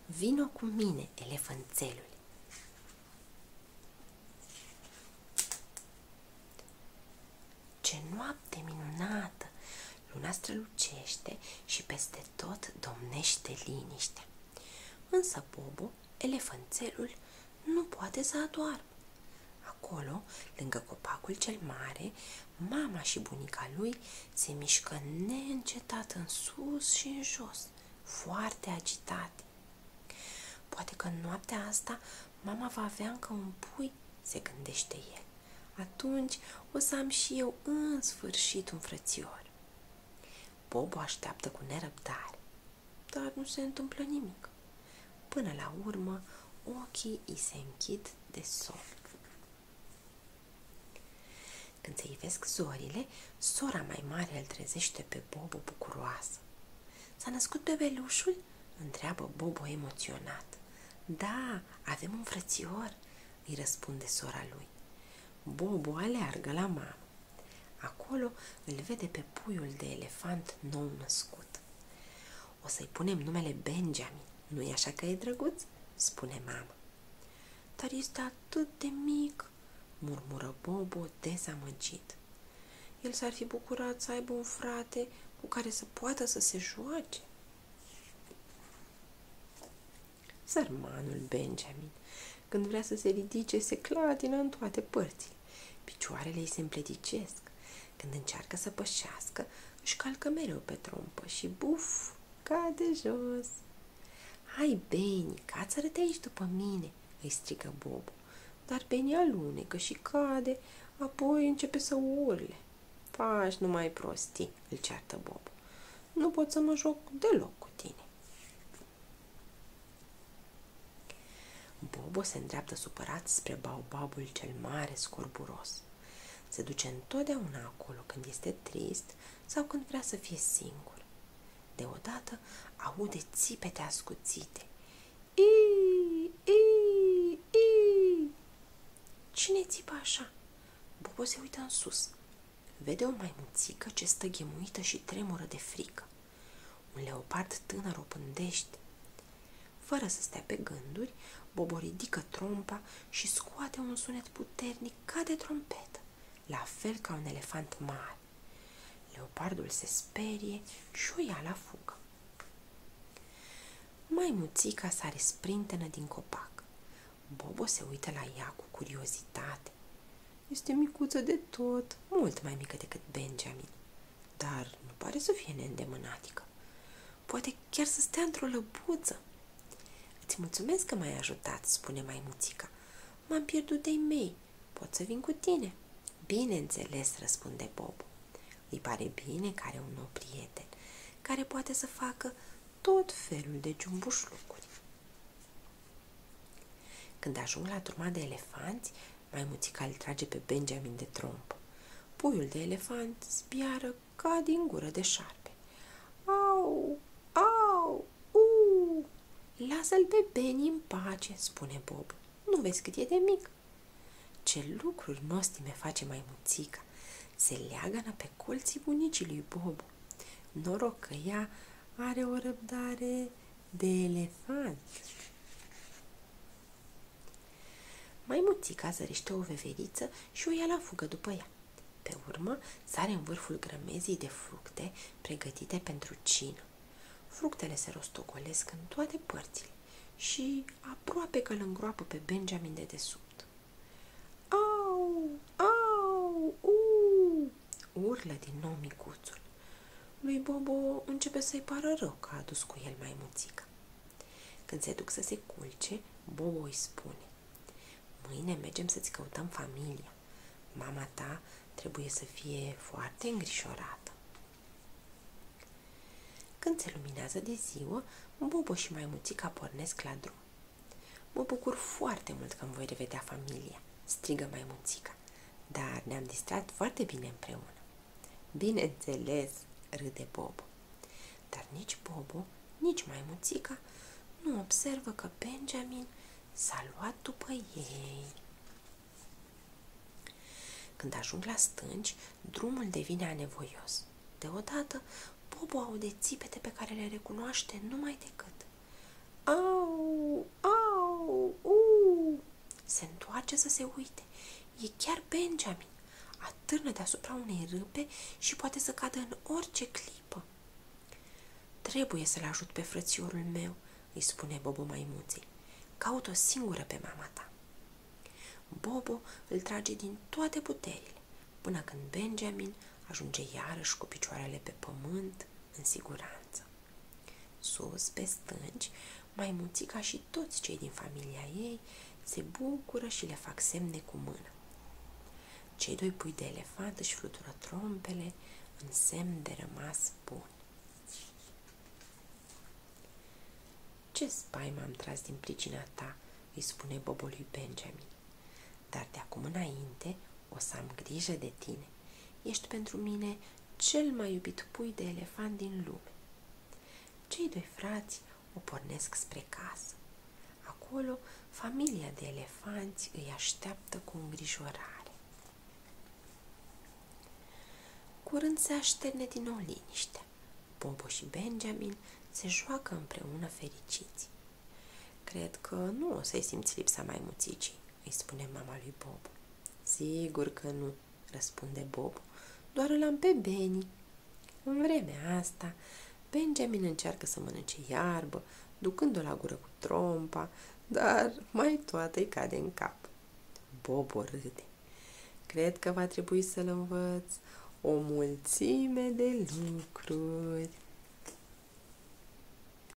Vino cu mine, elefanțelule. Ce noapte minunată! Luna strălucește și peste tot domnește liniștea. Însă Bobo, elefanțelul, nu poate să adoarmă. Acolo, lângă copacul cel mare, mama și bunica lui se mișcă neîncetat în sus și în jos, foarte agitate. Poate că în noaptea asta mama va avea încă un pui, se gândește el. Atunci o să am și eu în sfârșit un frățior. Bobo așteaptă cu nerăbdare, dar nu se întâmplă nimic. Până la urmă, ochii îi se închid de somn. Când se ivesc zorile, sora mai mare îl trezește pe Bobo bucuroasă. S-a născut bebelușul? Întreabă Bobo emoționat. Da, avem un frățior, îi răspunde sora lui. Bobo aleargă la mamă. Acolo îl vede pe puiul de elefant nou născut. O să-i punem numele Benjamin, nu-i așa că e drăguț? Spune mama. Dar este atât de mic, murmură Bobo dezamăgit. El s-ar fi bucurat să aibă un frate cu care să poată să se joace. Sărmanul Benjamin, când vrea să se ridice, se clatină în toate părțile. Picioarele îi se împleticesc. Când încearcă să pășească, își calcă mereu pe trompă și buf, cade jos. Hai, Beni, cațără-te aici după mine, îi strigă Bobo. Dar Beni alunecă și cade, apoi începe să urle. Faci numai prostii, îl ceartă Bobo. Nu pot să mă joc deloc cu tine. Bobo se îndreaptă supărat spre baobabul cel mare scorburos. Se duce întotdeauna acolo când este trist sau când vrea să fie singur. Deodată aude țipete ascuțite. Ii, ii, ii. Cine țipă așa? Bobo se uită în sus. Vede o maimuțică ce stă ghemuită și tremură de frică. Un leopard tânăr o pândește. Fără să stea pe gânduri, Bobo ridică trompa și scoate un sunet puternic ca de trompetă, la fel ca un elefant mare. Leopardul se sperie și o ia la fugă. Maimuțica sare sprintenă din copac. Bobo se uită la ea cu curiozitate. Este micuță de tot, mult mai mică decât Benjamin, dar nu pare să fie neîndemânatică. Poate chiar să stea într-o lăbuță. Îți mulțumesc că m-ai ajutat, spune maimuțica. M-am pierdut de-ai mei. Pot să vin cu tine? Bineînțeles, răspunde Bobo. Îi pare bine că are un nou prieten, care poate să facă tot felul de giumbușlucuri. Când ajung la turma de elefanți, maimuțica îl trage pe Benjamin de trompă. Puiul de elefant zbiară ca din gură de șarpe. Au, au, lasă-l pe Benny în pace, spune Bobo. Nu vezi cât e de mic? Ce lucruri nostime face maimuțica. Se leagănă pe colții bunicii lui Bobo. Noroc că ea are o răbdare de elefant. Maimuțica zărește o veveriță și o ia la fugă după ea. Pe urmă, sare în vârful grămezii de fructe pregătite pentru cină. Fructele se rostogolesc în toate părțile și aproape că îl îngroapă pe Benjamin de desubt. Au, au, urlă din nou micuțul. Lui Bobo începe să-i pară rău că a adus cu el maimuțica. Când se duc să se culce, Bobo îi spune: mâine mergem să-ți căutăm familia. Mama ta trebuie să fie foarte îngrijorată. Când se luminează de ziua, Bobo și maimuțica pornesc la drum. Mă bucur foarte mult că îmi voi revedea familia, strigă maimuțica, dar ne-am distrat foarte bine împreună. Bineînțeles, râde Bobo. Dar nici Bobo, nici maimuțica nu observă că Benjamin s-a luat după ei. Când ajung la stânci, drumul devine anevoios. Deodată, Bobo aude țipete pe care le recunoaște numai decât. Au, întoarce să se uite. E chiar Benjamin. Atârnă deasupra unei râpe și poate să cadă în orice clipă. Trebuie să-l ajut pe frățiorul meu, îi spune Bobo maimuței. Caut-o singură pe mama ta. Bobo îl trage din toate puterile, până când Benjamin ajunge iarăși cu picioarele pe pământ, în siguranță. Sus, pe stânci, maimuțica și toți cei din familia ei se bucură și le fac semne cu mână. Cei doi pui de elefant își flutură trompele în semn de rămas bun. Ce spaimă am tras din pricina ta, îi spune Bobo lui Benjamin. Dar de acum înainte o să am grijă de tine. Ești pentru mine cel mai iubit pui de elefant din lume. Cei doi frați o pornesc spre casă. Acolo, familia de elefanți îi așteaptă cu îngrijorare. Curând se așterne din nou liniștea. Bobo și Benjamin se joacă împreună fericiți. Cred că nu o să-i simți lipsa maimuțicii, îi spune mama lui Bobo. Sigur că nu, răspunde Bobo, doar îl am pe Benny. În vremea asta, Benjamin încearcă să mănânce iarbă, ducând-o la gură cu trompa, dar mai toată îi cade în cap. Bobo râde. Cred că va trebui să-l învăț o mulțime de lucruri.